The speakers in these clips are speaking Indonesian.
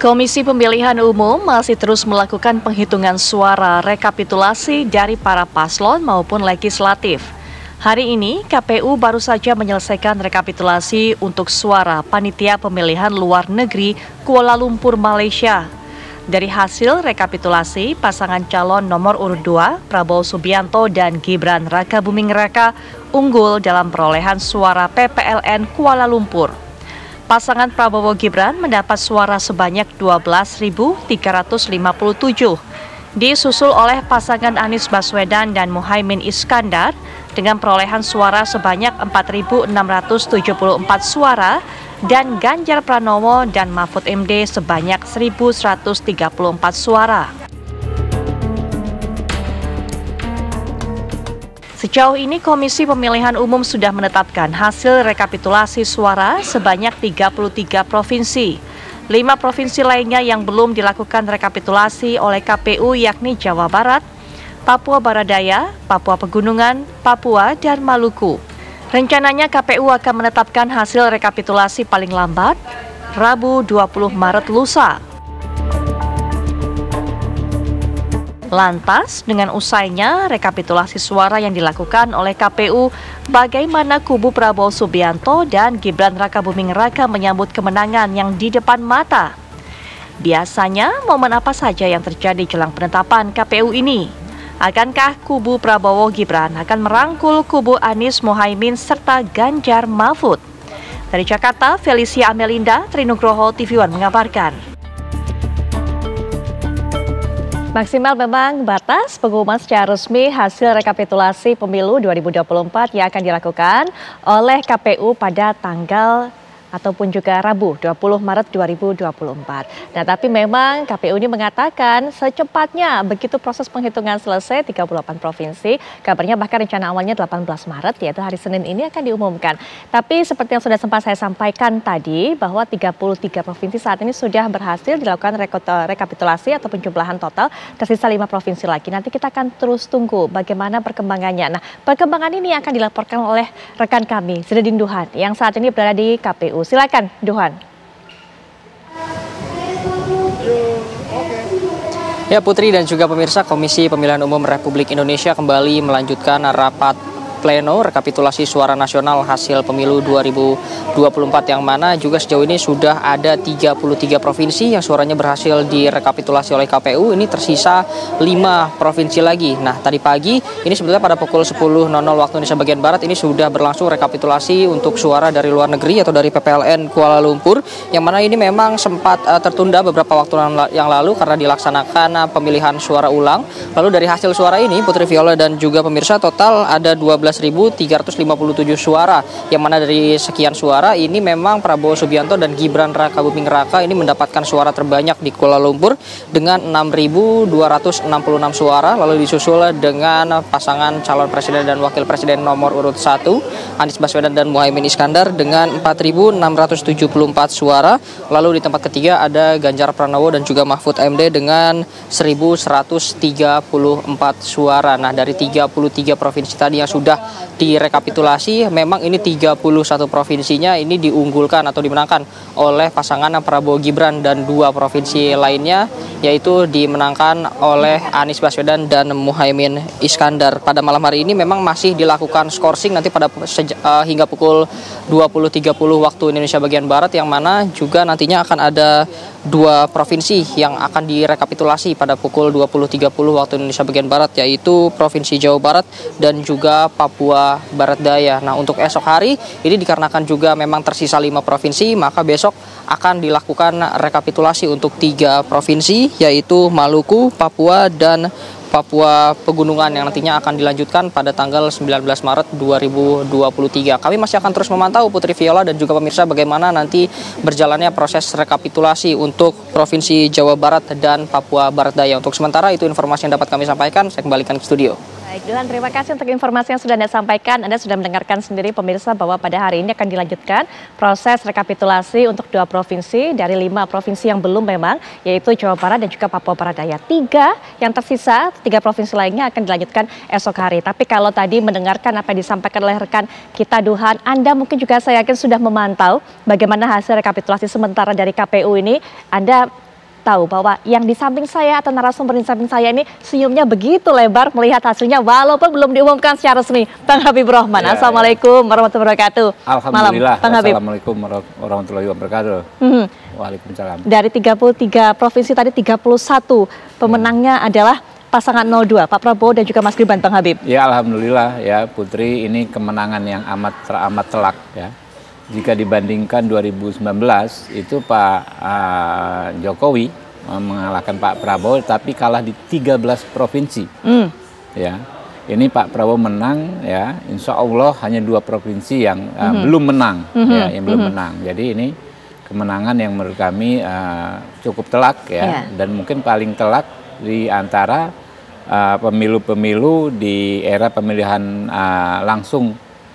Komisi Pemilihan Umum masih terus melakukan penghitungan suara rekapitulasi dari para paslon maupun legislatif. Hari ini, KPU baru saja menyelesaikan rekapitulasi untuk suara panitia pemilihan luar negeri Kuala Lumpur, Malaysia. Dari hasil rekapitulasi, pasangan calon nomor urut 2, Prabowo Subianto dan Gibran Rakabuming Raka, unggul dalam perolehan suara PPLN Kuala Lumpur. Pasangan Prabowo Gibran mendapat suara sebanyak 12.357, disusul oleh pasangan Anies Baswedan dan Muhaimin Iskandar dengan perolehan suara sebanyak 4.674 suara dan Ganjar Pranowo dan Mahfud MD sebanyak 1.134 suara. Sejauh ini Komisi Pemilihan Umum sudah menetapkan hasil rekapitulasi suara sebanyak 33 provinsi. 5 provinsi lainnya yang belum dilakukan rekapitulasi oleh KPU yakni Jawa Barat, Papua Barat Daya, Papua Pegunungan, Papua, dan Maluku. Rencananya KPU akan menetapkan hasil rekapitulasi paling lambat Rabu 20 Maret lusa. Lantas, dengan usainya rekapitulasi suara yang dilakukan oleh KPU, bagaimana kubu Prabowo Subianto dan Gibran Rakabuming Raka menyambut kemenangan yang di depan mata? Biasanya, momen apa saja yang terjadi jelang penetapan KPU ini? Akankah kubu Prabowo Gibran akan merangkul kubu Anies Muhaimin serta Ganjar Mahfud? Dari Jakarta, Felicia Amelinda, Trinugroho, TV One mengabarkan. Maksimal memang batas pengumuman secara resmi hasil rekapitulasi pemilu 2024 yang akan dilakukan oleh KPU pada tanggal ataupun juga Rabu 20 Maret 2024. Nah, tapi memang KPU ini mengatakan secepatnya begitu proses penghitungan selesai 38 provinsi, kabarnya bahkan rencana awalnya 18 Maret yaitu hari Senin ini akan diumumkan. Tapi seperti yang sudah sempat saya sampaikan tadi bahwa 33 provinsi saat ini sudah berhasil dilakukan rekapitulasi atau penjumlahan total, tersisa 5 provinsi lagi. Nanti kita akan terus tunggu bagaimana perkembangannya. Nah, perkembangan ini akan dilaporkan oleh rekan kami, Zidin Duhan, yang saat ini berada di KPU. Silakan, Duhan. Ya, Putri dan juga pemirsa, Komisi Pemilihan Umum Republik Indonesia kembali melanjutkan rapat pleno rekapitulasi suara nasional hasil pemilu 2024 yang mana juga sejauh ini sudah ada 33 provinsi yang suaranya berhasil direkapitulasi oleh KPU. Ini tersisa 5 provinsi lagi. Nah, tadi pagi ini sebetulnya pada pukul 10.00 waktu Indonesia bagian Barat ini sudah berlangsung rekapitulasi untuk suara dari luar negeri atau dari PPLN Kuala Lumpur, yang mana ini memang sempat tertunda beberapa waktu yang lalu karena dilaksanakan pemilihan suara ulang. Lalu dari hasil suara ini, Putri Viola dan juga pemirsa, total ada 12.357 suara, yang mana dari sekian suara ini memang Prabowo Subianto dan Gibran Rakabuming Raka ini mendapatkan suara terbanyak di Kuala Lumpur dengan 6.266 suara, lalu disusul dengan pasangan calon presiden dan wakil presiden nomor urut 1 Anies Baswedan dan Muhaimin Iskandar dengan 4.674 suara, lalu di tempat ketiga ada Ganjar Pranowo dan juga Mahfud MD dengan 1.134 suara. Nah, dari 33 provinsi tadi yang sudah direkapitulasi, memang ini 31 provinsinya ini diunggulkan atau dimenangkan oleh pasangan Prabowo Gibran, dan 2 provinsi lainnya yaitu dimenangkan oleh Anies Baswedan dan Muhaimin Iskandar. Pada malam hari ini memang masih dilakukan skorsing nanti pada hingga pukul 20.30 waktu Indonesia bagian Barat, yang mana juga nantinya akan ada 2 provinsi yang akan direkapitulasi pada pukul 20.30 waktu Indonesia bagian Barat, yaitu Provinsi Jawa Barat dan juga Papua Barat Daya. Nah, untuk esok hari ini dikarenakan juga memang tersisa 5 provinsi, maka besok akan dilakukan rekapitulasi untuk 3 provinsi, yaitu Maluku, Papua, dan Papua Pegunungan, yang nantinya akan dilanjutkan pada tanggal 19 Maret 2023. Kami masih akan terus memantau, Putri Viola dan juga pemirsa, bagaimana nanti berjalannya proses rekapitulasi untuk Provinsi Jawa Barat dan Papua Barat Daya. Untuk sementara itu informasi yang dapat kami sampaikan, saya kembalikan ke studio. Baik, Duhan, terima kasih untuk informasi yang sudah Anda sampaikan. Anda sudah mendengarkan sendiri pemirsa bahwa pada hari ini akan dilanjutkan proses rekapitulasi untuk 2 provinsi dari 5 provinsi yang belum memang, yaitu Jawa Barat dan juga Papua Barat Daya. 3 yang tersisa, 3 provinsi lainnya akan dilanjutkan esok hari. Tapi kalau tadi mendengarkan apa yang disampaikan oleh rekan kita Duhan, Anda mungkin juga saya yakin sudah memantau bagaimana hasil rekapitulasi sementara dari KPU ini. Anda tahu bahwa yang di samping saya atau narasumber di samping saya ini senyumnya begitu lebar melihat hasilnya walaupun belum diumumkan secara resmi. Bang Habibur Rahman, ya, Assalamualaikum warahmatullahi wabarakatuh. Alhamdulillah. Malam, Bang Habib. Assalamualaikum warahmatullahi wabarakatuh. Waalaikumsalam. Dari 33 provinsi tadi 31 pemenangnya adalah pasangan 02, Pak Prabowo dan juga Mas Gibran, Bang Habib. Ya, alhamdulillah ya Putri, ini kemenangan yang amat telak ya. Jika dibandingkan 2019 itu Pak Jokowi mengalahkan Pak Prabowo tapi kalah di 13 provinsi. Ya. Ini Pak Prabowo menang ya, insya Allah hanya 2 provinsi yang belum menang ya, yang belum menang. Jadi ini kemenangan yang menurut kami cukup telak ya, dan mungkin paling telak di antara pemilu-pemilu di era pemilihan langsung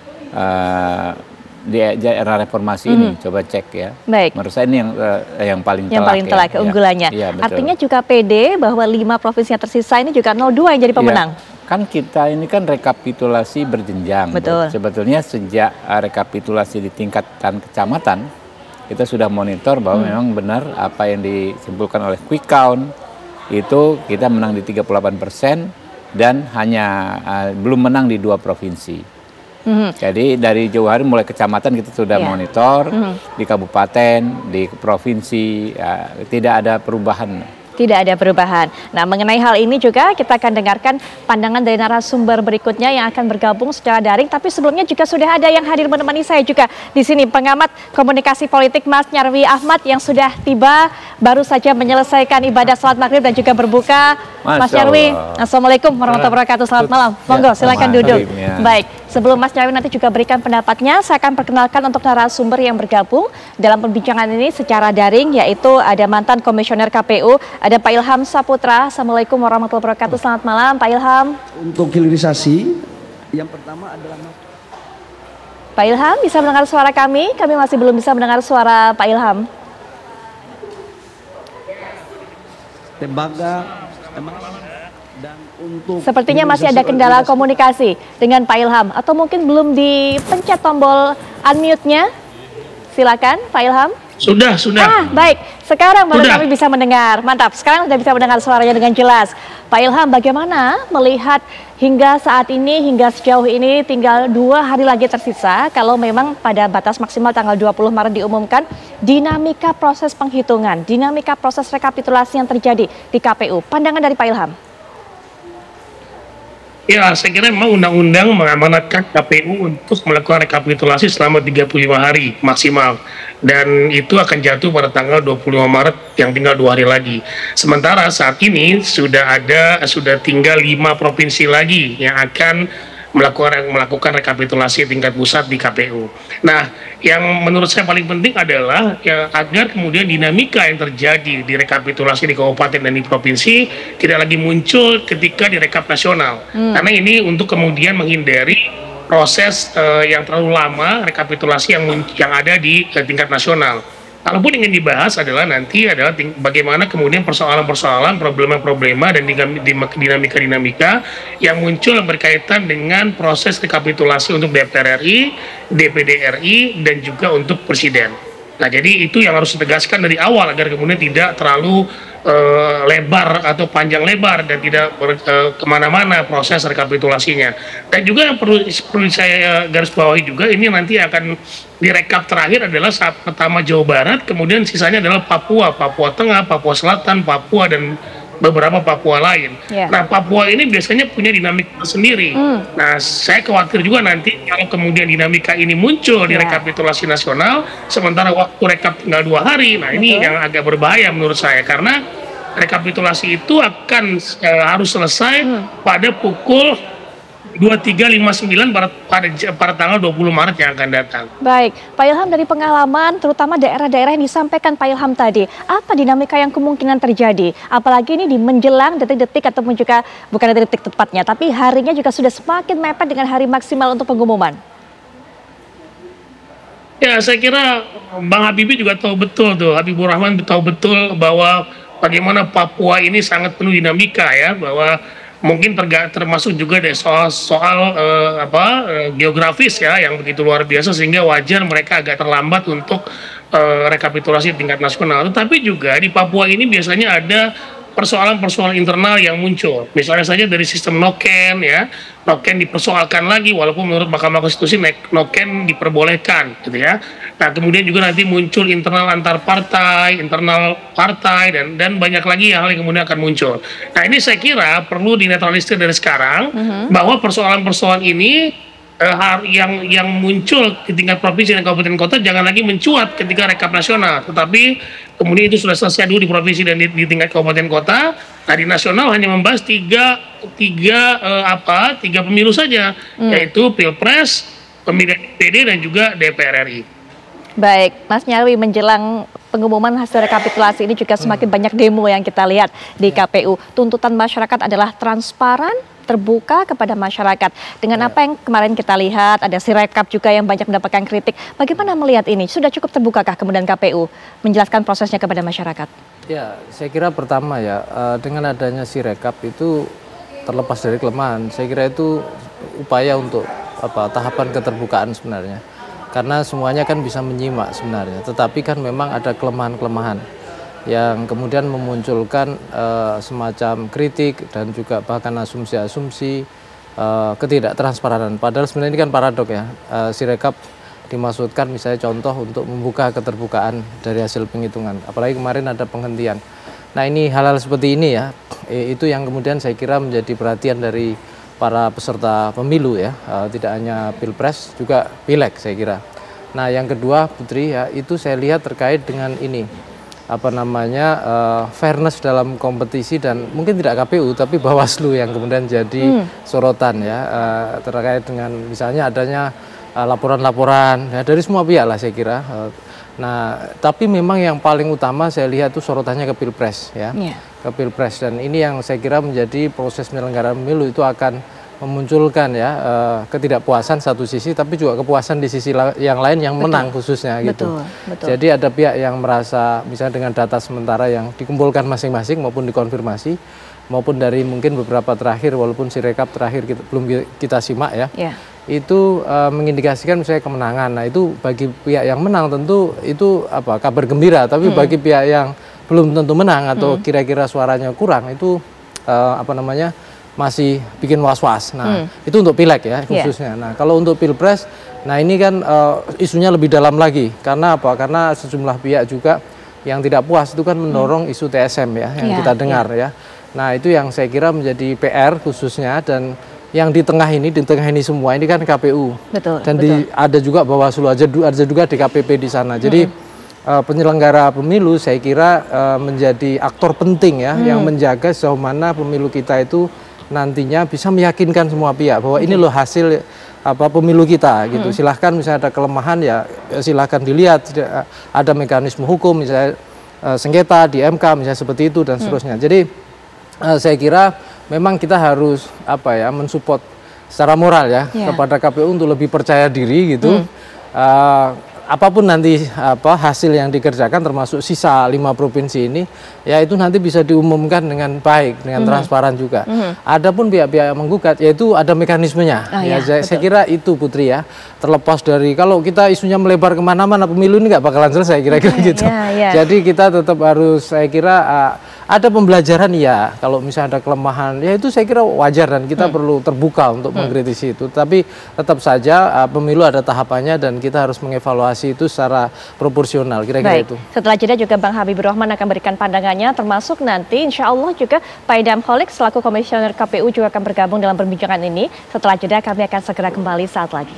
di era reformasi ini. Coba cek ya. Baik. Menurut saya ini yang paling telak. Yang paling telak keunggulannya. Ya, artinya juga pede bahwa 5 provinsi yang tersisa ini juga 02 yang jadi pemenang. Ya, kan kita ini kan rekapitulasi berjenjang. Betul. Sebetulnya sejak rekapitulasi di tingkatan kecamatan kita sudah monitor bahwa memang benar apa yang disimpulkan oleh quick count itu kita menang di 38% dan hanya belum menang di 2 provinsi. Jadi dari jauh hari mulai kecamatan kita sudah monitor, di kabupaten, di provinsi tidak ada perubahan. Tidak ada perubahan. Nah, mengenai hal ini juga kita akan dengarkan pandangan dari narasumber berikutnya yang akan bergabung secara daring. Tapi sebelumnya juga sudah ada yang hadir menemani saya juga di sini, pengamat komunikasi politik Mas Nyarwi Ahmad yang sudah tiba baru saja menyelesaikan ibadah sholat maghrib dan juga berbuka. Mas Nyarwi, Assalamualaikum warahmatullahi wabarakatuh. Selamat malam. Monggo, silakan duduk. Baik, sebelum Mas Nyarwi nanti juga berikan pendapatnya, saya akan perkenalkan untuk narasumber yang bergabung dalam perbincangan ini secara daring, yaitu ada mantan komisioner KPU, ada Pak Ilham Saputra. Assalamualaikum warahmatullahi wabarakatuh. Selamat malam, Pak Ilham. Untuk hilirisasi, yang pertama adalah Pak Ilham, bisa mendengar suara kami? Kami masih belum bisa mendengar suara Pak Ilham. Tembaga dan untuk sepertinya masih ada kendala komunikasi dengan Pak Ilham, atau mungkin belum dipencet tombol unmute-nya. Silakan, Pak Ilham. Sudah. Baik. Sekarang baru kami bisa mendengar. Mantap. Sekarang sudah bisa mendengar suaranya dengan jelas. Pak Ilham, bagaimana melihat hingga saat ini, hingga sejauh ini tinggal 2 hari lagi tersisa, kalau memang pada batas maksimal tanggal 20 Maret diumumkan, dinamika proses penghitungan, dinamika proses rekapitulasi yang terjadi di KPU. Pandangan dari Pak Ilham? Ya, saya kira memang undang-undang mengamanatkan KPU untuk melakukan rekapitulasi selama 35 hari maksimal. Dan itu akan jatuh pada tanggal 25 Maret yang tinggal 2 hari lagi. Sementara saat ini sudah tinggal 5 provinsi lagi yang akan melakukan rekapitulasi tingkat pusat di KPU. Nah, yang menurut saya paling penting adalah agar kemudian dinamika yang terjadi di rekapitulasi di kabupaten dan di provinsi tidak lagi muncul ketika di rekap nasional. Karena ini untuk kemudian menghindari proses yang terlalu lama rekapitulasi yang ada di tingkat nasional. Kalaupun ingin dibahas adalah bagaimana kemudian persoalan-persoalan, problema-problema dan dinamika-dinamika yang muncul berkaitan dengan proses rekapitulasi untuk DPR RI, DPD RI, dan juga untuk Presiden. Nah, jadi itu yang harus ditegaskan dari awal agar kemudian tidak terlalu lebar atau panjang lebar dan tidak kemana-mana proses rekapitulasinya. Dan juga yang perlu saya garis bawahi juga, ini nanti akan direkap terakhir adalah saat pertama Jawa Barat, kemudian sisanya adalah Papua Tengah, Papua Selatan, Papua dan beberapa Papua lain. Nah, Papua ini biasanya punya dinamika sendiri. Nah, saya khawatir juga nanti kalau kemudian dinamika ini muncul di rekapitulasi nasional, sementara waktu rekap tinggal 2 hari. Nah, ini yang agak berbahaya menurut saya, karena rekapitulasi itu akan harus selesai pada pukul 23.59 pada tanggal 20 Maret yang akan datang. Baik, Pak Ilham, dari pengalaman terutama daerah-daerah yang disampaikan Pak Ilham tadi, apa dinamika yang kemungkinan terjadi? Apalagi ini di menjelang detik-detik ataupun juga bukan detik-detik tepatnya, tapi harinya juga sudah semakin mepet dengan hari maksimal untuk pengumuman. Ya, saya kira Bang Habibie juga tahu betul tuh, Habibur Rahman tahu betul bahwa bagaimana Papua ini sangat penuh dinamika ya, bahwa mungkin termasuk juga deh soal geografis ya yang begitu luar biasa sehingga wajar mereka agak terlambat untuk rekapitulasi tingkat nasional. Tetapi juga di Papua ini biasanya ada persoalan-persoalan internal yang muncul. Misalnya saja dari sistem noken ya, noken dipersoalkan lagi walaupun menurut Mahkamah Konstitusi noken diperbolehkan gitu ya. Nah, kemudian juga nanti muncul internal antar partai, internal partai dan banyak lagi hal yang kemudian akan muncul. Nah, ini saya kira perlu dinetralisir dari sekarang bahwa persoalan-persoalan ini yang muncul di tingkat provinsi dan kabupaten kota jangan lagi mencuat ketika rekap nasional, tetapi kemudian itu sudah selesai dulu di provinsi dan di tingkat kabupaten kota. Nah, di nasional hanya membahas tiga pemilu saja, yaitu Pilpres, pemilihan DPD dan juga DPR RI. Baik, Mas Nyarwi, menjelang pengumuman hasil rekapitulasi ini juga semakin banyak demo yang kita lihat di KPU. Tuntutan masyarakat adalah transparan, terbuka kepada masyarakat. Dengan apa yang kemarin kita lihat, ada Sirekap juga yang banyak mendapatkan kritik. Bagaimana melihat ini? Sudah cukup terbukakah kemudian KPU menjelaskan prosesnya kepada masyarakat? Ya, saya kira pertama ya, dengan adanya Sirekap itu terlepas dari kelemahan, saya kira itu upaya untuk tahapan keterbukaan sebenarnya. Karena semuanya kan bisa menyimak sebenarnya, tetapi kan memang ada kelemahan-kelemahan yang kemudian memunculkan semacam kritik dan juga bahkan asumsi-asumsi ketidaktransparan. Padahal sebenarnya ini kan paradok ya, Sirekap dimaksudkan misalnya contoh untuk membuka keterbukaan dari hasil penghitungan, apalagi kemarin ada penghentian. Nah, ini hal-hal seperti ini ya, itu yang kemudian saya kira menjadi perhatian dari para peserta pemilu ya, tidak hanya Pilpres juga Pileg saya kira. Nah, yang kedua Putri ya, itu saya lihat terkait dengan ini fairness dalam kompetisi dan mungkin tidak KPU tapi Bawaslu yang kemudian jadi sorotan ya, terkait dengan misalnya adanya laporan-laporan ya, dari semua pihak lah saya kira. Nah, tapi memang yang paling utama saya lihat itu sorotannya ke Pilpres ya, ke Pilpres, dan ini yang saya kira menjadi proses penyelenggaraan pemilu itu akan memunculkan ya ketidakpuasan satu sisi, tapi juga kepuasan di sisi yang lain yang menang khususnya gitu. Betul. Jadi ada pihak yang merasa misalnya dengan data sementara yang dikumpulkan masing-masing maupun dikonfirmasi maupun dari mungkin beberapa terakhir walaupun Sirekap terakhir belum kita simak ya. Itu mengindikasikan misalnya kemenangan. Nah, itu bagi pihak yang menang tentu itu kabar gembira, tapi bagi pihak yang belum tentu menang atau kira-kira suaranya kurang itu masih bikin was-was. Nah, itu untuk Pileg ya khususnya. Nah, kalau untuk Pilpres, nah ini kan isunya lebih dalam lagi. Karena apa? Karena sejumlah pihak juga yang tidak puas itu kan mendorong isu TSM ya yang kita dengar ya. Nah, itu yang saya kira menjadi PR khususnya, dan yang di tengah ini semua ini kan KPU. Dan ada juga Bawaslu, ada juga DKPP di sana. Jadi penyelenggara pemilu saya kira menjadi aktor penting ya yang menjaga sejauh mana pemilu kita itu nantinya bisa meyakinkan semua pihak bahwa ini loh hasil pemilu kita gitu. Silahkan misalnya ada kelemahan ya silahkan dilihat, ada mekanisme hukum misalnya sengketa di MK misalnya seperti itu dan seterusnya. Jadi saya kira memang kita harus mensupport secara moral ya kepada KPU untuk lebih percaya diri gitu. Apapun nanti hasil yang dikerjakan termasuk sisa 5 provinsi ini ya itu nanti bisa diumumkan dengan baik, dengan transparan juga. Adapun pihak-pihak yang menggugat yaitu ada mekanismenya. Saya kira itu Putri ya, terlepas dari kalau kita isunya melebar kemana-mana pemilu ini nggak bakalan selesai kira-kira gitu. Jadi kita tetap harus saya kira ada pembelajaran ya, kalau misalnya ada kelemahan ya itu saya kira wajar dan kita perlu terbuka untuk mengkritisi itu. Tapi tetap saja pemilu ada tahapannya dan kita harus mengevaluasi itu secara proporsional kira-kira itu. Setelah jeda juga Bang Habibur Rahman akan berikan pandangannya, termasuk nanti insya Allah juga Pak Idham Holik selaku Komisioner KPU juga akan bergabung dalam perbincangan ini. Setelah jeda kami akan segera kembali saat lagi.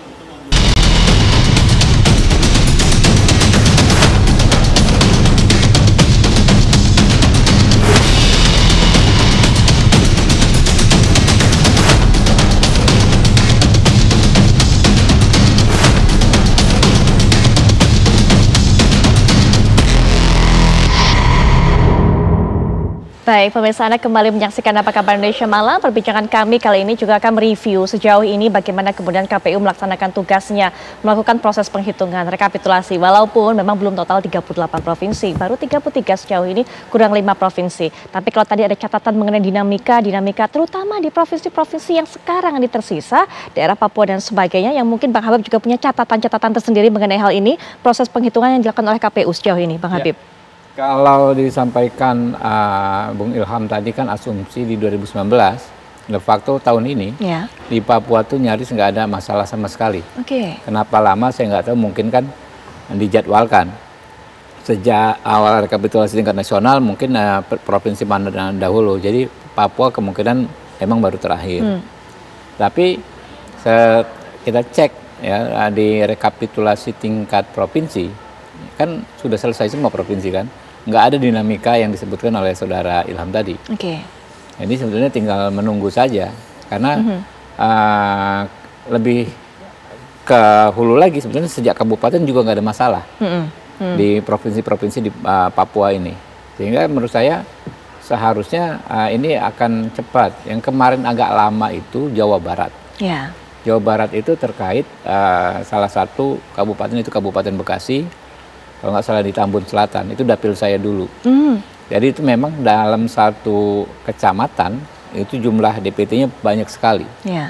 Baik, pemirsa Anda kembali menyaksikan Apa Kabar Indonesia Malam. Perbincangan kami kali ini juga akan mereview sejauh ini bagaimana kemudian KPU melaksanakan tugasnya, melakukan proses penghitungan, rekapitulasi. Walaupun memang belum total 38 provinsi, baru 33 sejauh ini, kurang 5 provinsi. Tapi kalau tadi ada catatan mengenai dinamika terutama di provinsi-provinsi yang sekarang ini tersisa, daerah Papua dan sebagainya, yang mungkin Bang Habib juga punya catatan-catatan tersendiri mengenai hal ini, proses penghitungan yang dilakukan oleh KPU sejauh ini, Bang Habib. Kalau disampaikan Bung Ilham tadi kan asumsi di 2019, de facto tahun ini di Papua tuh nyaris nggak ada masalah sama sekali. Kenapa lama saya nggak tahu, mungkin kan dijadwalkan. Sejak awal rekapitulasi tingkat nasional mungkin provinsi mana dahulu, jadi Papua kemungkinan emang baru terakhir. Tapi kita cek ya di rekapitulasi tingkat provinsi, kan sudah selesai semua provinsi kan, nggak ada dinamika yang disebutkan oleh saudara Ilham tadi. Jadi sebetulnya tinggal menunggu saja, karena lebih ke hulu lagi sebetulnya sejak kabupaten juga nggak ada masalah di provinsi-provinsi di Papua ini, sehingga menurut saya seharusnya ini akan cepat. Yang kemarin agak lama itu Jawa Barat. Jawa Barat itu terkait salah satu kabupaten itu Kabupaten Bekasi. Kalau nggak salah di Tambun Selatan, itu dapil saya dulu. Jadi itu memang dalam satu kecamatan, itu jumlah DPT-nya banyak sekali.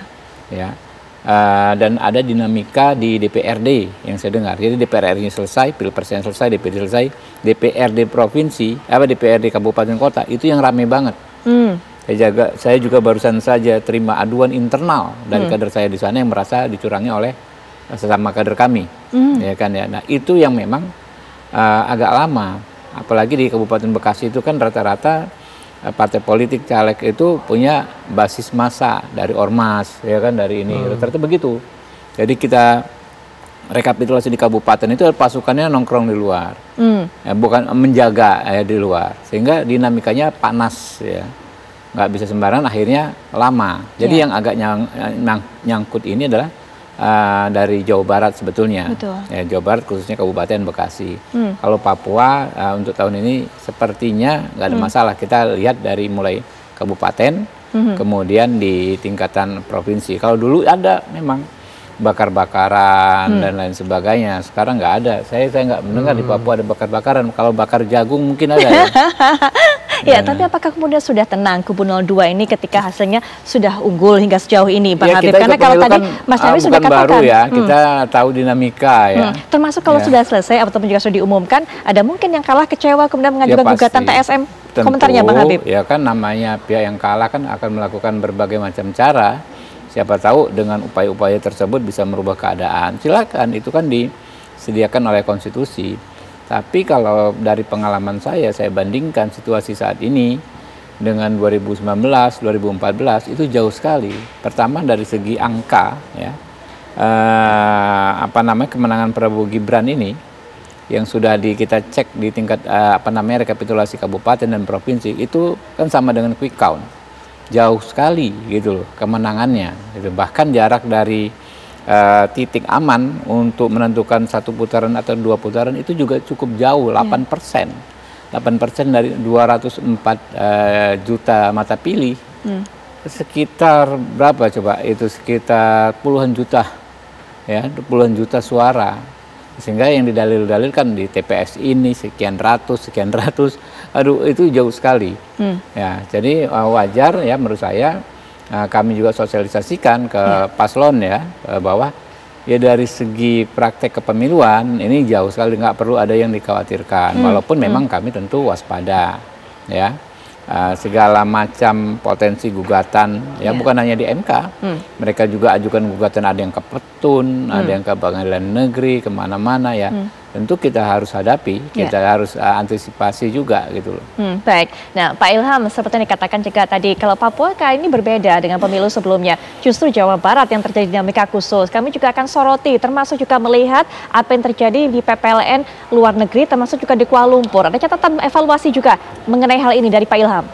Dan ada dinamika di DPRD yang saya dengar. Jadi DPRD-nya selesai, Pilpresnya selesai, DPD selesai, DPRD Provinsi, DPRD Kabupaten Kota, itu yang rame banget. Saya juga barusan saja terima aduan internal dari kader saya di sana yang merasa dicurangi oleh sesama kader kami. Ya kan ya. Nah itu yang memang agak lama, apalagi di Kabupaten Bekasi itu kan rata-rata partai politik caleg itu punya basis massa dari ormas, ya kan, dari ini rata-rata begitu. Jadi kita rekapitulasi di kabupaten itu pasukannya nongkrong di luar, bukan menjaga di luar, sehingga dinamikanya panas ya, nggak bisa sembarangan, akhirnya lama. Jadi yang agak nyangkut ini adalah dari Jawa Barat sebetulnya. Ya, Jawa Barat khususnya Kabupaten Bekasi. Kalau Papua untuk tahun ini sepertinya nggak ada masalah. Kita lihat dari mulai kabupaten, kemudian di tingkatan provinsi. Kalau dulu ada memang bakar-bakaran dan lain sebagainya. Sekarang nggak ada. Saya nggak mendengar di Papua ada bakar-bakaran. Kalau bakar jagung mungkin ada ya. Tapi apakah kemudian sudah tenang kubu 02 ini ketika hasilnya sudah unggul hingga sejauh ini, Bang Habib? Karena kalau tadi Mas Nyarwi sudah katakan, baru ya, kita tahu dinamika ya. Termasuk kalau sudah selesai ataupun juga sudah diumumkan, ada mungkin yang kalah kecewa kemudian mengajukan gugatan TSM. Tentu, komentarnya Bang Habib? Ya kan namanya pihak yang kalah kan akan melakukan berbagai macam cara. Siapa tahu dengan upaya-upaya tersebut bisa merubah keadaan. Silakan, itu kan disediakan oleh konstitusi. Tapi kalau dari pengalaman saya bandingkan situasi saat ini dengan 2019, 2014 itu jauh sekali. Pertama dari segi angka ya, kemenangan Prabowo Gibran ini yang sudah kita cek di tingkat rekapitulasi kabupaten dan provinsi itu kan sama dengan quick count, jauh sekali gitu loh kemenangannya. Gitu. Bahkan jarak dari titik aman untuk menentukan satu putaran atau dua putaran itu juga cukup jauh, 8%. 8% dari 204 juta mata pilih. Sekitar berapa coba? Itu sekitar puluhan juta ya, puluhan juta suara. Sehingga yang didalil-dalilkan di TPS ini sekian ratus, aduh itu jauh sekali. Ya, jadi wajar ya menurut saya. Kami juga sosialisasikan ke paslon ya, bahwa ya dari segi praktek kepemiluan ini jauh sekali, nggak perlu ada yang dikhawatirkan. Walaupun memang kami tentu waspada ya, segala macam potensi gugatan ya, bukan hanya di MK, mereka juga ajukan gugatan, ada yang ke Petun, ada yang ke Pengadilan Negeri, kemana-mana ya. Tentu kita harus hadapi, kita harus antisipasi juga gitu loh. Baik, nah Pak Ilham, seperti yang dikatakan juga tadi, kalau Papua kali ini berbeda dengan pemilu sebelumnya. Justru Jawa Barat yang terjadi dinamika khusus. Kami juga akan soroti, termasuk juga melihat apa yang terjadi di PPLN luar negeri, termasuk juga di Kuala Lumpur. Ada catatan evaluasi juga mengenai hal ini dari Pak Ilham.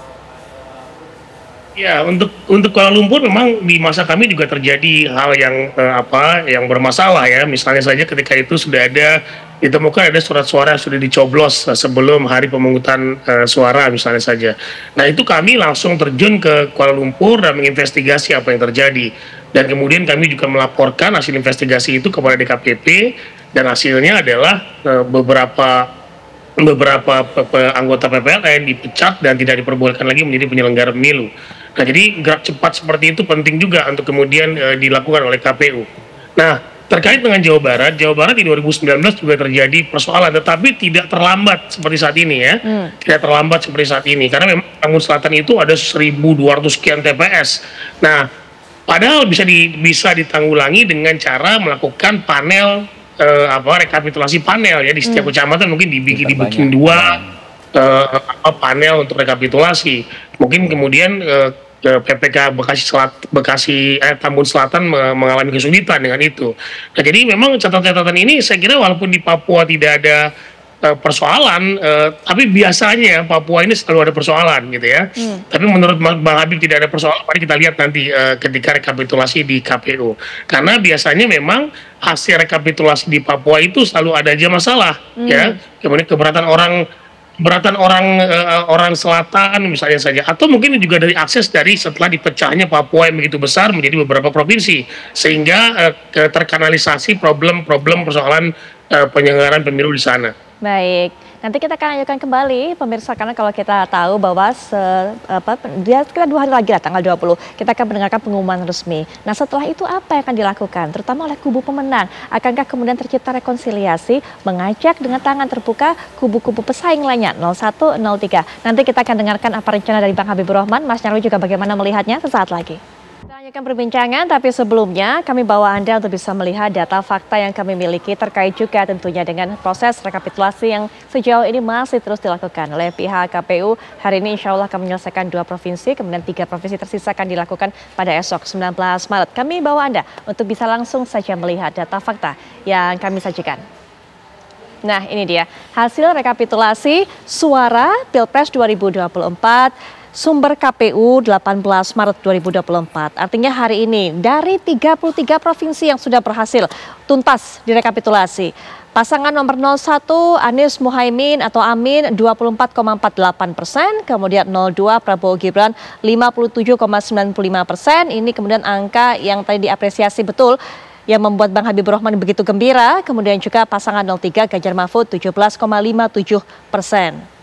Ya, untuk Kuala Lumpur memang di masa kami juga terjadi hal yang yang bermasalah ya. Misalnya saja ketika itu sudah ada ditemukan ada surat suara yang sudah dicoblos sebelum hari pemungutan suara misalnya saja. Nah itu kami langsung terjun ke Kuala Lumpur dan menginvestigasi apa yang terjadi. Dan kemudian kami juga melaporkan hasil investigasi itu kepada DKPP dan hasilnya adalah beberapa anggota PPLN dipecat dan tidak diperbolehkan lagi menjadi penyelenggara pemilu. Nah, jadi gerak cepat seperti itu penting juga untuk kemudian dilakukan oleh KPU. Nah, terkait dengan Jawa Barat di 2019 juga terjadi persoalan, tetapi tidak terlambat seperti saat ini ya. Tidak terlambat seperti saat ini, karena memang Tambun Selatan itu ada 1.200 sekian TPS. Nah, padahal bisa ditanggulangi dengan cara melakukan panel rekapitulasi panel ya di setiap kecamatan, mungkin dibikin dua panel untuk rekapitulasi. Mungkin kemudian PPK Tambun Selatan mengalami kesulitan dengan itu. Nah, jadi memang catatan-catatan ini saya kira walaupun di Papua tidak ada persoalan, tapi biasanya Papua ini selalu ada persoalan gitu ya. Tapi menurut Bang Habib tidak ada persoalan, mari kita lihat nanti ketika rekapitulasi di KPU. Karena biasanya memang hasil rekapitulasi di Papua itu selalu ada aja masalah ya. Kemudian keberatan orang selatan misalnya saja, atau mungkin juga dari akses dari setelah dipecahnya Papua yang begitu besar menjadi beberapa provinsi, sehingga terkanalisasi problem persoalan penyelenggaraan pemilu di sana. Baik, nanti kita akan lanjutkan kembali pemirsa, karena kalau kita tahu bahwa kita 2 hari lagi lah, tanggal 20, kita akan mendengarkan pengumuman resmi. Nah setelah itu apa yang akan dilakukan, terutama oleh kubu pemenang? Akankah kemudian tercipta rekonsiliasi, mengajak dengan tangan terbuka kubu-kubu pesaing lainnya 01, 03? Nanti kita akan dengarkan apa rencana dari Bang Habibur Rahman, Mas Nyarwi juga bagaimana melihatnya sesaat lagi. Kita lanjutkan perbincangan, tapi sebelumnya kami bawa Anda untuk bisa melihat data fakta yang kami miliki terkait juga tentunya dengan proses rekapitulasi yang sejauh ini masih terus dilakukan oleh pihak KPU. Hari ini insya Allah akan menyelesaikan 2 provinsi, kemudian 3 provinsi tersisa akan dilakukan pada esok 19 Maret. Kami bawa Anda untuk bisa langsung saja melihat data fakta yang kami sajikan. Nah ini dia hasil rekapitulasi suara Pilpres 2024. Sumber KPU 18 Maret 2024. Artinya hari ini dari 33 provinsi yang sudah berhasil tuntas direkapitulasi. Pasangan nomor 01 Anies Muhaimin atau Amin 24,48%, kemudian 02 Prabowo Gibran 57,95%. Ini kemudian angka yang tadi diapresiasi betul yang membuat Bang Habibur Rahman begitu gembira. Kemudian juga pasangan 03 Ganjar Mahfud 17,57%.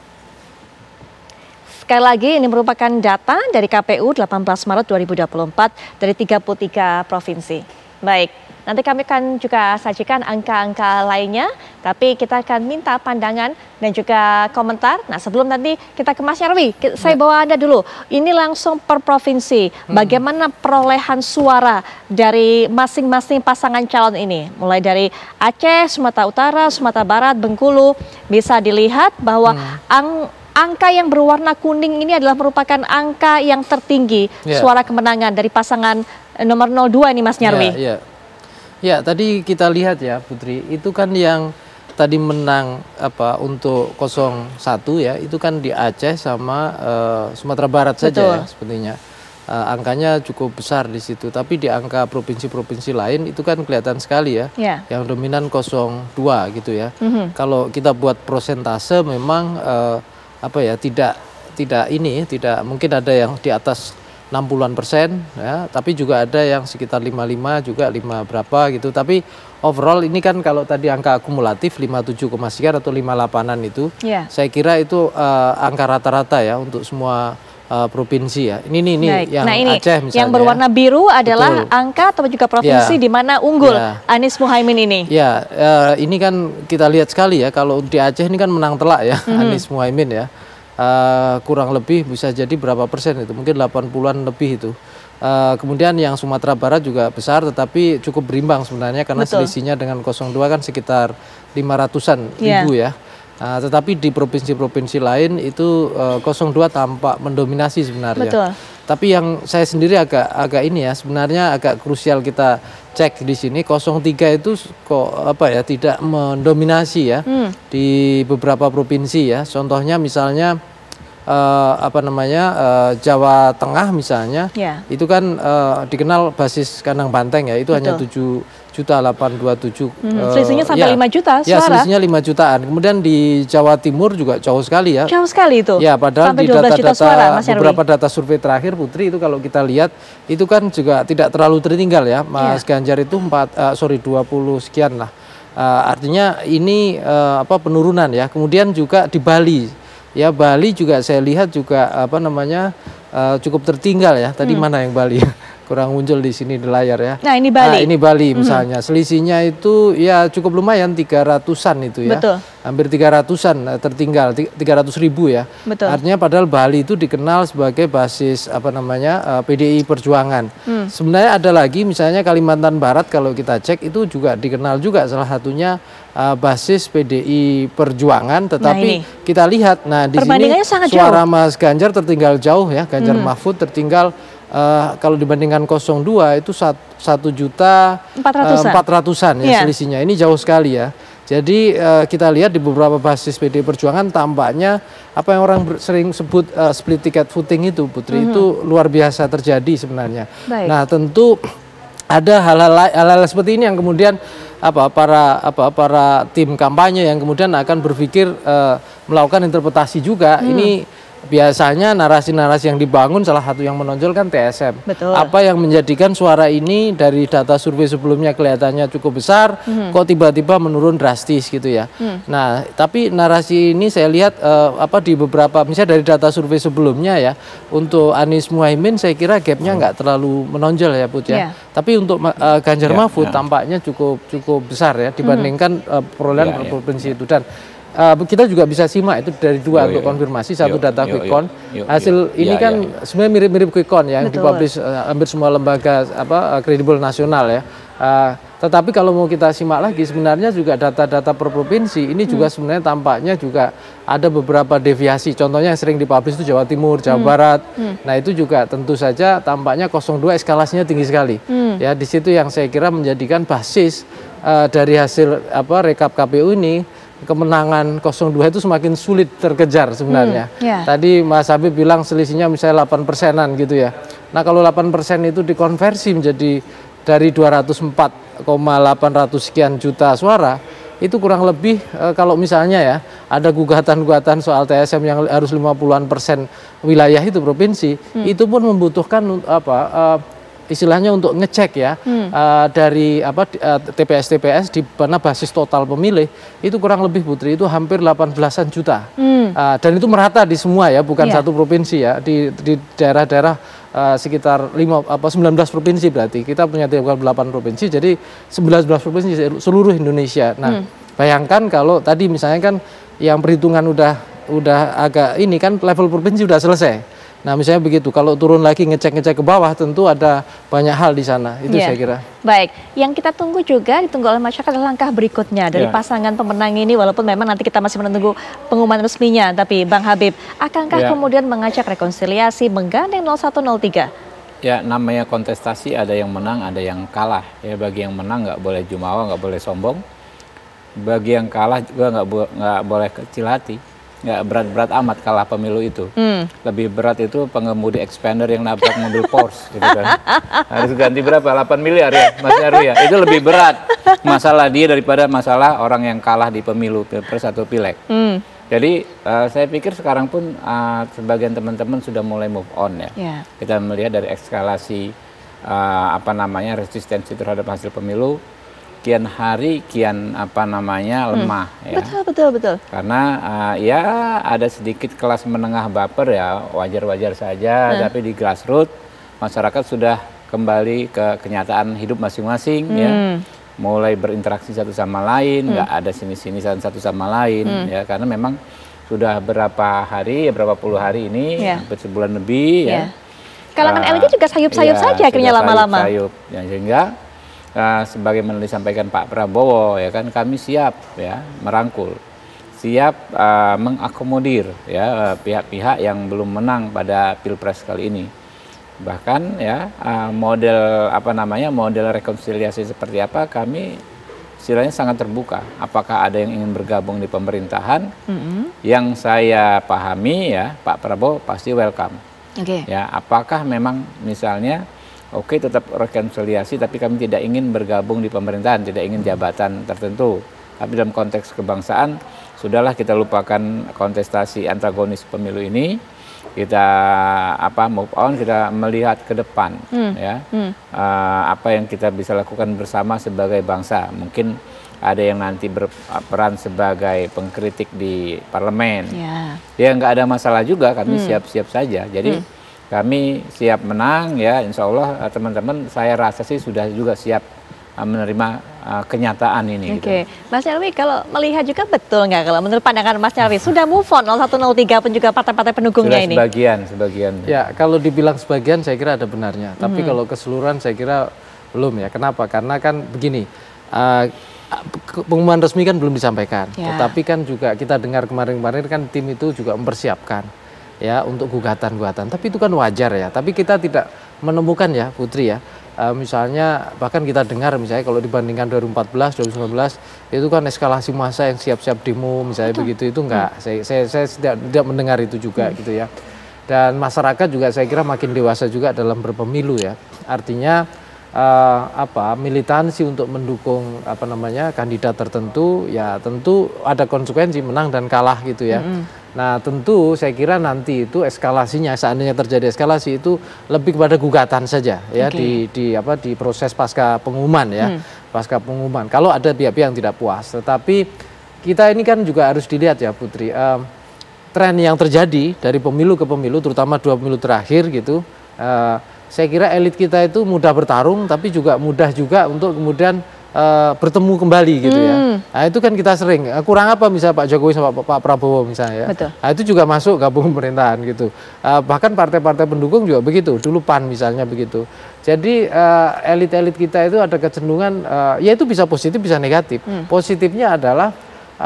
Sekali lagi ini merupakan data dari KPU 18 Maret 2024 dari 33 provinsi. Baik, nanti kami akan juga sajikan angka-angka lainnya, tapi kita akan minta pandangan dan juga komentar. Nah sebelum nanti kita ke Mas Nyarwi, saya bawa Anda dulu. Ini langsung per provinsi, bagaimana perolehan suara dari masing-masing pasangan calon ini. Mulai dari Aceh, Sumatera Utara, Sumatera Barat, Bengkulu, bisa dilihat bahwa angka yang berwarna kuning ini adalah merupakan angka yang tertinggi suara kemenangan dari pasangan nomor 02 ini Mas Nyarwi. Ya, tadi kita lihat ya Putri, itu kan yang tadi menang untuk 01 ya, itu kan di Aceh sama Sumatera Barat saja ya sepertinya. Angkanya cukup besar di situ, tapi di angka provinsi-provinsi lain itu kan kelihatan sekali ya, yang dominan 02 gitu ya. Kalau kita buat prosentase memang tidak mungkin ada yang di atas 60-an% ya, tapi juga ada yang sekitar 55 juga 5 berapa gitu. Tapi overall ini kan kalau tadi angka akumulatif 57, sekian atau 58-an itu, saya kira itu angka rata-rata ya untuk semua provinsi ya. Ini yang Aceh misalnya. Yang berwarna biru adalah angka atau juga provinsi di mana unggul Anies Muhaimin ini. Ya, ini kan kita lihat sekali ya, kalau di Aceh ini kan menang telak ya Anies Muhaimin ya. Kurang lebih bisa jadi berapa persen itu, mungkin 80-an lebih itu. Kemudian yang Sumatera Barat juga besar, tetapi cukup berimbang sebenarnya karena selisihnya dengan 02 kan sekitar 500-an ribu ya. Tetapi di provinsi-provinsi lain itu 02 tampak mendominasi sebenarnya. Tapi yang saya sendiri agak ini ya, sebenarnya agak krusial kita cek di sini 03 itu kok tidak mendominasi ya di beberapa provinsi ya. Contohnya misalnya Jawa Tengah misalnya, itu kan dikenal basis kandang banteng ya, itu hanya 7.827. Selisihnya sampai 5 juta suara. Ya, selisihnya 5 jutaan. Kemudian di Jawa Timur juga jauh sekali ya. Jauh sekali itu. Ya, padahal sampai di data-data beberapa Nyarwi. data survei terakhir Putri itu kalau kita lihat itu kan juga tidak terlalu tertinggal ya. Mas Ganjar itu 20 sekian lah. Artinya ini penurunan ya. Kemudian juga di Bali. Ya, Bali juga saya lihat juga cukup tertinggal ya. Tadi mana yang Bali? Kurang muncul di sini di layar ya. Nah, ini Bali. Nah, ini Bali misalnya. Selisihnya itu ya cukup lumayan 300-an itu ya. Betul. Hampir 300-an tertinggal, 300.000 ya. Betul. Artinya padahal Bali itu dikenal sebagai basis PDI Perjuangan. Sebenarnya ada lagi misalnya Kalimantan Barat kalau kita cek itu juga dikenal juga salah satunya basis PDI Perjuangan, tetapi kita lihat di sini suara Mas Ganjar tertinggal jauh ya. Ganjar Mahfud tertinggal kalau dibandingkan 02 itu 1.400.000-an ya selisihnya. Ini jauh sekali ya. Jadi kita lihat di beberapa basis PDI Perjuangan tampaknya apa yang orang sering sebut split ticket voting itu, Putri, itu luar biasa terjadi sebenarnya. Baik. Nah, tentu ada hal-hal seperti ini yang kemudian para tim kampanye yang kemudian akan berpikir melakukan interpretasi juga. Ini biasanya narasi-narasi yang dibangun salah satu yang menonjol kan TSM. Betul. Apa yang menjadikan suara ini dari data survei sebelumnya kelihatannya cukup besar, kok tiba-tiba menurun drastis gitu ya. Nah, tapi narasi ini saya lihat di beberapa, misalnya dari data survei sebelumnya ya, untuk Anies Muhaimin saya kira gapnya nggak terlalu menonjol ya, Put ya. Tapi untuk Ganjar Mahfud tampaknya cukup besar ya dibandingkan perolehan provinsi itu. Dan kita juga bisa simak itu dari dua untuk konfirmasi, satu data Quick Count. Hasil ini kan sebenarnya mirip-mirip Quick Count ya, yang dipublish hampir semua lembaga kredibel nasional ya. Tetapi kalau mau kita simak lagi sebenarnya juga data-data per provinsi ini juga sebenarnya tampaknya juga ada beberapa deviasi. Contohnya yang sering dipublish itu Jawa Timur, Jawa Barat. Nah, itu juga tentu saja tampaknya 02 eskalasinya tinggi sekali. Ya, di situ yang saya kira menjadikan basis dari hasil rekap KPU ini, kemenangan 02 itu semakin sulit terkejar sebenarnya. Tadi Mas Habib bilang selisihnya misalnya 8%-an gitu ya. Nah, kalau 8% itu dikonversi menjadi dari 204,800 sekian juta suara, itu kurang lebih kalau misalnya ya ada gugatan-gugatan soal TSM yang harus 50-an% wilayah itu provinsi, itu pun membutuhkan istilahnya untuk ngecek ya dari TPS-TPS di mana basis total pemilih itu kurang lebih, Putri, itu hampir 18-an juta. Dan itu merata di semua ya, bukan satu provinsi ya, di daerah-daerah sekitar 19 provinsi, berarti kita punya 38 provinsi, jadi 19 provinsi seluruh Indonesia. Nah, bayangkan kalau tadi misalnya kan yang perhitungan udah agak ini kan level provinsi udah selesai. Nah, misalnya begitu, kalau turun lagi ngecek-ngecek ke bawah tentu ada banyak hal di sana, itu saya kira. Baik, yang kita tunggu juga ditunggu oleh masyarakat adalah langkah berikutnya dari pasangan pemenang ini, walaupun memang nanti kita masih menunggu pengumuman resminya, tapi Bang Habib, akankah kemudian mengajak rekonsiliasi menggandeng 0103? Ya, namanya kontestasi, ada yang menang, ada yang kalah. Ya, bagi yang menang nggak boleh jumawa, nggak boleh sombong. Bagi yang kalah juga nggak boleh kecil hati. Nggak berat-berat amat kalah pemilu itu. Lebih berat itu pengemudi expander yang nabrak mobil Porsche gitu kan. Harus ganti berapa? 8 miliar ya, Mas Nyarwi ya. Itu lebih berat masalah dia daripada masalah orang yang kalah di pemilu Pilpres atau Pileg. Jadi saya pikir sekarang pun sebagian teman-teman sudah mulai move on ya. Kita melihat dari eskalasi resistensi terhadap hasil pemilu. Kian hari kian lemah ya. Betul. Karena ya ada sedikit kelas menengah baper ya, wajar-wajar saja, tapi di grassroots masyarakat sudah kembali ke kenyataan hidup masing-masing ya. Mulai berinteraksi satu sama lain, nggak ada sini-sini satu sama lain ya, karena memang sudah berapa puluh hari ini, hampir sebulan lebih ya. Kalangan elit juga sayup-sayup saja akhirnya lama-lama. Ya, sehingga sebagaimana disampaikan Pak Prabowo ya kan, kami siap ya merangkul, siap mengakomodir ya pihak-pihak yang belum menang pada Pilpres kali ini. Bahkan ya model rekonsiliasi seperti apa kami istilahnya sangat terbuka. Apakah ada yang ingin bergabung di pemerintahan? Yang saya pahami ya, Pak Prabowo pasti welcome. Ya, apakah memang misalnya oke, tetap rekonsiliasi, tapi kami tidak ingin bergabung di pemerintahan, tidak ingin jabatan tertentu. Tapi dalam konteks kebangsaan, sudahlah kita lupakan kontestasi antagonis pemilu ini. Kita move on, kita melihat ke depan, ya apa yang kita bisa lakukan bersama sebagai bangsa. Mungkin ada yang nanti berperan sebagai pengkritik di parlemen. Ya nggak ada masalah juga, kami siap-siap saja. Jadi kami siap menang, ya insya Allah teman-teman saya rasa sih sudah juga siap menerima kenyataan ini. Oke, Mas Nyarwi, kalau melihat juga betul nggak kalau menurut pandangan Mas Nyarwi sudah move on 0103 pun juga partai-partai pendukungnya ini? Sebagian. Ya, kalau dibilang sebagian saya kira ada benarnya. Tapi kalau keseluruhan saya kira belum ya. Kenapa? Karena kan begini, pengumuman resmi kan belum disampaikan. Tetapi kan juga kita dengar kemarin-kemarin kan tim itu juga mempersiapkan ya untuk gugatan-gugatan. Tapi itu kan wajar ya. Tapi kita tidak menemukan ya, Putri ya. Misalnya bahkan kita dengar misalnya kalau dibandingkan 2014, 2019 itu kan eskalasi massa yang siap-siap demo misalnya begitu, itu enggak, saya tidak mendengar itu juga gitu ya. Dan masyarakat juga saya kira makin dewasa juga dalam berpemilu ya, artinya militansi untuk mendukung kandidat tertentu ya tentu ada konsekuensi menang dan kalah gitu ya. Nah tentu saya kira nanti itu eskalasinya, seandainya terjadi eskalasi itu lebih kepada gugatan saja ya di proses pasca pengumuman ya, pasca pengumuman. Kalau ada pihak-pihak yang tidak puas, tetapi kita ini kan juga harus dilihat ya Putri, tren yang terjadi dari pemilu ke pemilu, terutama 2 pemilu terakhir gitu. Saya kira elit kita itu mudah bertarung, tapi juga mudah juga untuk kemudian bertemu kembali gitu ya. Nah itu kan kita sering, kurang apa misalnya Pak Jokowi sama Pak Prabowo misalnya ya. Nah itu juga masuk gabung pemerintahan gitu. Bahkan partai-partai pendukung juga begitu, dulu PAN misalnya begitu. Jadi elit-elit kita itu ada kecenderungan, ya itu bisa positif bisa negatif. Positifnya adalah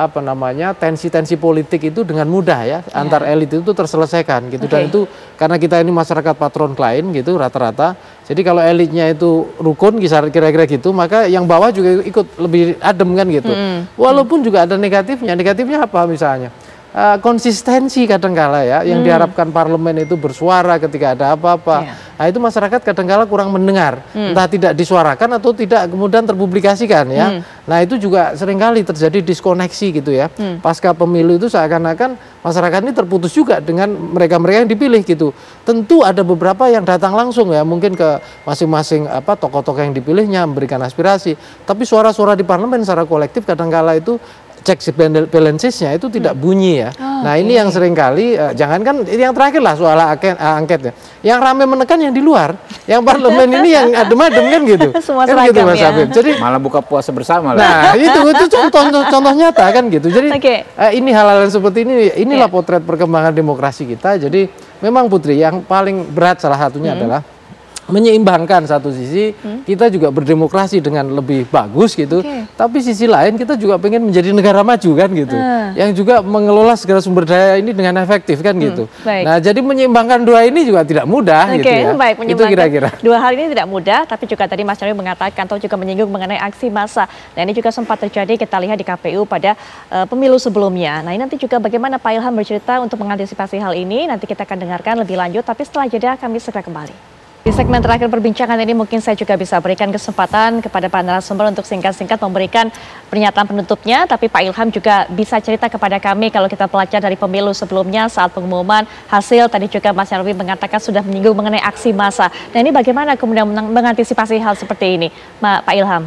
tensi-tensi politik itu dengan mudah ya antar elit itu terselesaikan gitu. Dan itu karena kita ini masyarakat patron klien gitu rata-rata, jadi kalau elitnya itu rukun kira-kira gitu, maka yang bawah juga ikut lebih adem kan gitu. Walaupun juga ada negatifnya apa misalnya konsistensi kadangkala ya yang diharapkan parlemen itu bersuara ketika ada apa-apa. Nah itu masyarakat kadangkala kurang mendengar, entah tidak disuarakan atau tidak kemudian terpublikasikan ya. Nah itu juga seringkali terjadi diskoneksi gitu ya. Pasca pemilu itu seakan-akan masyarakat ini terputus juga dengan mereka-mereka yang dipilih gitu. Tentu ada beberapa yang datang langsung ya, mungkin ke masing-masing tokoh-tokoh yang dipilihnya memberikan aspirasi. Tapi suara-suara di parlemen secara kolektif kadangkala itu checks and balancesnya itu tidak bunyi ya. Nah ini yang seringkali, jangankan yang terakhir lah soal angketnya, yang ramai menekan yang di luar, yang parlemen ini yang adem-adem kan gitu. Semua kan seragam gitu Mas ya. Habib. Jadi malah buka puasa bersama lah. Nah itu contoh nyata kan gitu. Jadi ini hal-hal seperti inilah potret perkembangan demokrasi kita. Jadi memang Putri yang paling berat salah satunya adalah menyeimbangkan satu sisi kita juga berdemokrasi dengan lebih bagus gitu, tapi sisi lain kita juga pengen menjadi negara maju kan gitu, yang juga mengelola segala sumber daya ini dengan efektif kan gitu. Nah jadi menyeimbangkan dua ini juga tidak mudah gitu ya. Itu kira-kira dua hal ini tidak mudah, tapi juga tadi Mas Nyarwi mengatakan atau juga menyinggung mengenai aksi massa. Nah ini juga sempat terjadi kita lihat di KPU pada pemilu sebelumnya. Nah ini nanti juga bagaimana Pak Ilham bercerita untuk mengantisipasi hal ini, nanti kita akan dengarkan lebih lanjut, tapi setelah jeda kami segera kembali. Di segmen terakhir perbincangan ini mungkin saya juga bisa berikan kesempatan kepada para narasumber untuk singkat-singkat memberikan pernyataan penutupnya, tapi Pak Ilham juga bisa cerita kepada kami kalau kita pelajari dari pemilu sebelumnya saat pengumuman hasil, tadi juga Mas Nyarwi mengatakan sudah menyinggung mengenai aksi massa. Nah ini bagaimana kemudian mengantisipasi hal seperti ini, Pak Ilham?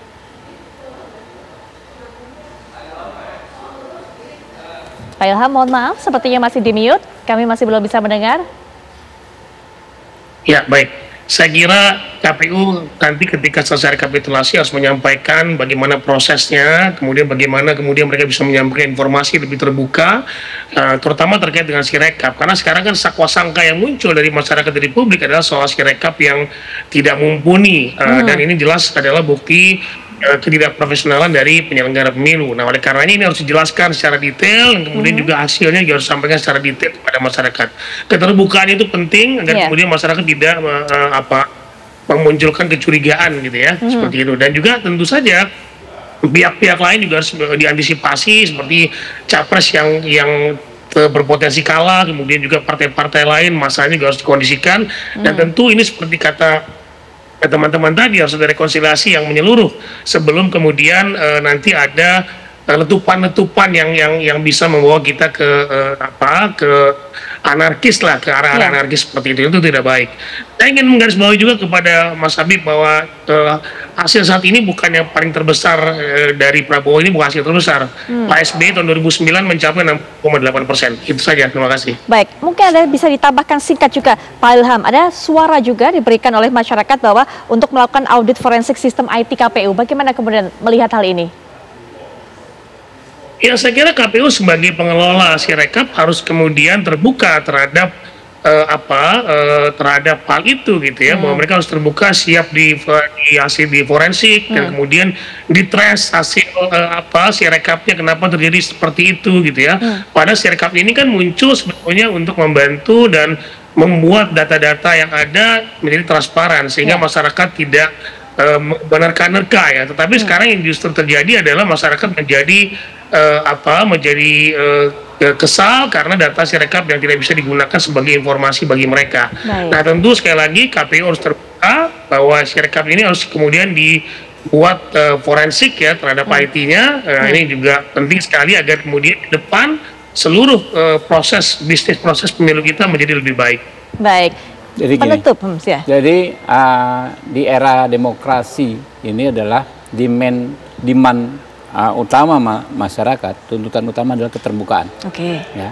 Pak Ilham, mohon maaf, sepertinya masih di mute, kami masih belum bisa mendengar. Ya, baik. Saya kira KPU nanti ketika selesai rekapitulasi harus menyampaikan bagaimana prosesnya, kemudian bagaimana mereka bisa menyampaikan informasi lebih terbuka, terutama terkait dengan Sirekap. Karena sekarang kan sakwa-sangka yang muncul dari masyarakat dari publik adalah soal Sirekap yang tidak mumpuni, dan ini jelas adalah bukti ketidakprofesionalan dari penyelenggara pemilu. Nah, oleh karenanya ini harus dijelaskan secara detail, dan kemudian juga hasilnya juga harus disampaikan secara detail kepada masyarakat. Keterbukaan itu penting agar kemudian masyarakat tidak memunculkan kecurigaan gitu ya, seperti itu. Dan juga tentu saja pihak-pihak lain juga harus diantisipasi seperti capres yang berpotensi kalah, kemudian juga partai-partai lain masanya juga harus dikondisikan, dan tentu ini seperti kata teman-teman tadi harus ada rekonsiliasi yang menyeluruh sebelum kemudian nanti ada letupan-letupan yang bisa membawa kita ke anarkis lah, ke arah anarkis seperti itu tidak baik. Saya ingin menggarisbawahi juga kepada Mas Habib bahwa hasil saat ini bukan yang paling terbesar dari Prabowo, ini bukan hasil terbesar. Pak SBY tahun 2009 mencapai 6,8%. Itu saja, terima kasih. Baik, mungkin ada bisa ditambahkan singkat juga Pak Ilham, ada suara juga diberikan oleh masyarakat bahwa untuk melakukan audit forensik sistem IT KPU, bagaimana kemudian melihat hal ini? Ya, saya kira KPU sebagai pengelola Sirekap harus kemudian terbuka terhadap terhadap hal itu gitu ya, bahwa mereka harus terbuka, siap di hasil di forensik dan kemudian ditrace hasil Sirekapnya kenapa terjadi seperti itu gitu ya. Padahal Sirekap ini kan muncul sebetulnya untuk membantu dan membuat data-data yang ada menjadi transparan sehingga masyarakat tidak menerka-nerka ya. Tetapi sekarang yang justru terjadi adalah masyarakat menjadi kesal karena data Sirekap yang tidak bisa digunakan sebagai informasi bagi mereka. Nah, tentu sekali lagi KPU harus terbuka bahwa Sirekap ini harus kemudian dibuat forensik ya terhadap IT-nya. Ini juga penting sekali agar kemudian ke depan seluruh proses pemilu kita menjadi lebih baik. Baik. Jadi penutup, ya. Jadi di era demokrasi ini adalah demand utama masyarakat, tuntutan utama adalah keterbukaan. Oke. Ya.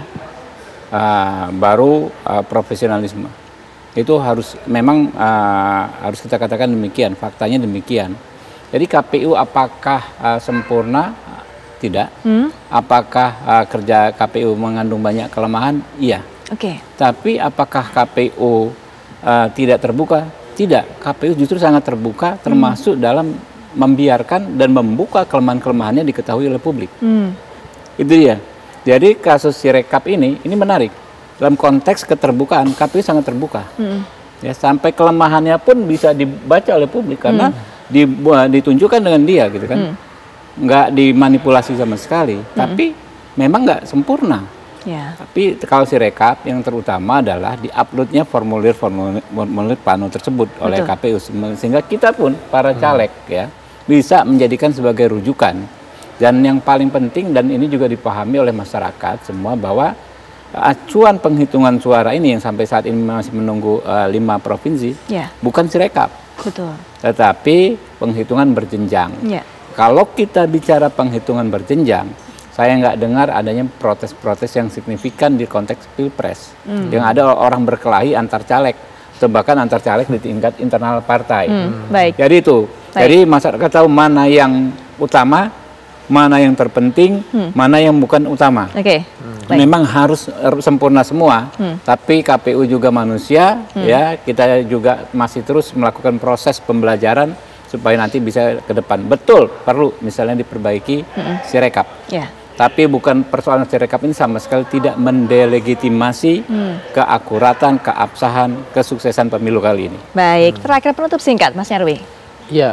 Baru profesionalisme. Itu memang harus kita katakan demikian, faktanya demikian. Jadi KPU apakah sempurna? Tidak. Apakah kerja KPU mengandung banyak kelemahan? Iya. Oke. Tapi apakah KPU tidak terbuka? Tidak. KPU justru sangat terbuka, termasuk dalam membiarkan dan membuka kelemahan-kelemahannya diketahui oleh publik. Itu dia. Jadi kasus Sirekap ini menarik. Dalam konteks keterbukaan, KPU sangat terbuka. Ya, sampai kelemahannya pun bisa dibaca oleh publik karena ditunjukkan dengan dia gitu kan. Nggak dimanipulasi sama sekali, tapi memang nggak sempurna. Tapi kalau Sirekap yang terutama adalah diuploadnya formulir plano tersebut oleh KPU sehingga kita pun para caleg ya bisa menjadikan sebagai rujukan. Dan yang paling penting dan ini juga dipahami oleh masyarakat semua bahwa acuan penghitungan suara ini yang sampai saat ini masih menunggu 5 provinsi bukan Sirekap. Betul. Tetapi penghitungan berjenjang. Kalau kita bicara penghitungan berjenjang, saya nggak dengar adanya protes-protes yang signifikan di konteks pilpres. Yang ada orang berkelahi antar caleg, atau bahkan antar caleg di tingkat internal partai. Baik. Jadi itu, jadi masyarakat tahu mana yang utama, mana yang terpenting, mana yang bukan utama. Memang harus sempurna semua, tapi KPU juga manusia, ya kita juga masih terus melakukan proses pembelajaran supaya nanti bisa ke depan. Betul, perlu misalnya diperbaiki Sirekap. Tapi bukan persoalan Sirekap ini sama sekali tidak mendelegitimasi keakuratan, keabsahan, kesuksesan pemilu kali ini. Baik, terakhir penutup singkat, Mas Nyarwi. Ya,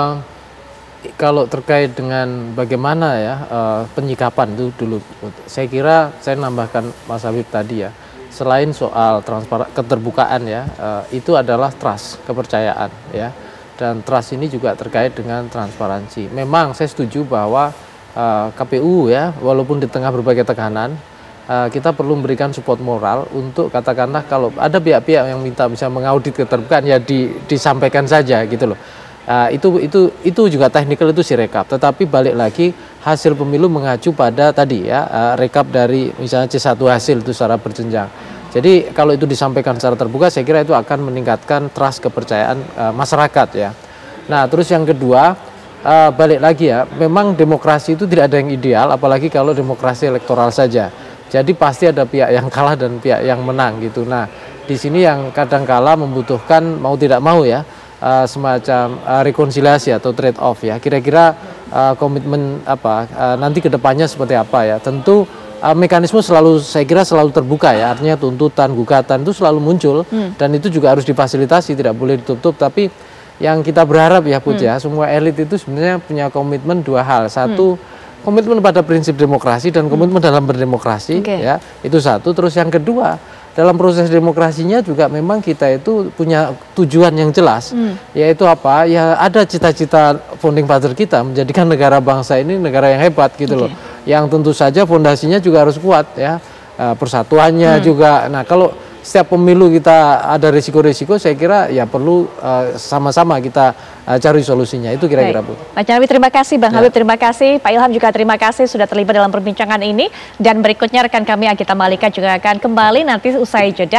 kalau terkait dengan bagaimana ya penyikapan itu dulu, saya kira saya nambahkan Mas Habib tadi ya, selain soal keterbukaan ya, itu adalah trust, kepercayaan ya, dan trust ini juga terkait dengan transparansi. Memang saya setuju bahwa KPU ya, walaupun di tengah berbagai tekanan, kita perlu memberikan support moral untuk katakanlah kalau ada pihak-pihak yang minta bisa mengaudit keterbukaan ya disampaikan saja gitu loh. Itu juga teknikal, itu Sirekap. Tetapi balik lagi hasil pemilu mengacu pada tadi ya rekap dari misalnya C1 hasil itu secara berjenjang. Jadi kalau itu disampaikan secara terbuka, saya kira itu akan meningkatkan trust, kepercayaan masyarakat ya. Nah terus yang kedua, balik lagi ya, memang demokrasi itu tidak ada yang ideal, apalagi kalau demokrasi elektoral saja. Jadi pasti ada pihak yang kalah dan pihak yang menang gitu. Nah di sini yang kadang-kala membutuhkan mau tidak mau ya semacam rekonsiliasi atau trade off ya. Kira-kira komitmen nanti kedepannya seperti apa ya. Tentu mekanisme saya kira selalu terbuka ya. Artinya tuntutan, gugatan itu selalu muncul dan itu juga harus difasilitasi, tidak boleh ditutup. Tapi yang kita berharap ya Put ya, semua elit itu sebenarnya punya komitmen dua hal. Satu, komitmen pada prinsip demokrasi dan komitmen dalam berdemokrasi, ya itu satu. Terus yang kedua, dalam proses demokrasinya juga memang kita itu punya tujuan yang jelas, yaitu apa? Ya ada cita-cita founding father kita menjadikan negara bangsa ini negara yang hebat gitu loh. Yang tentu saja fondasinya juga harus kuat ya, persatuannya juga. Nah kalau setiap pemilu kita ada risiko-risiko, saya kira ya perlu sama-sama kita cari solusinya. Itu kira-kira Bu. Pak Nyarwi terima kasih, Bang Habib terima kasih, Pak Ilham juga terima kasih sudah terlibat dalam perbincangan ini. Dan berikutnya rekan kami Agita Malika juga akan kembali nanti usai jeda.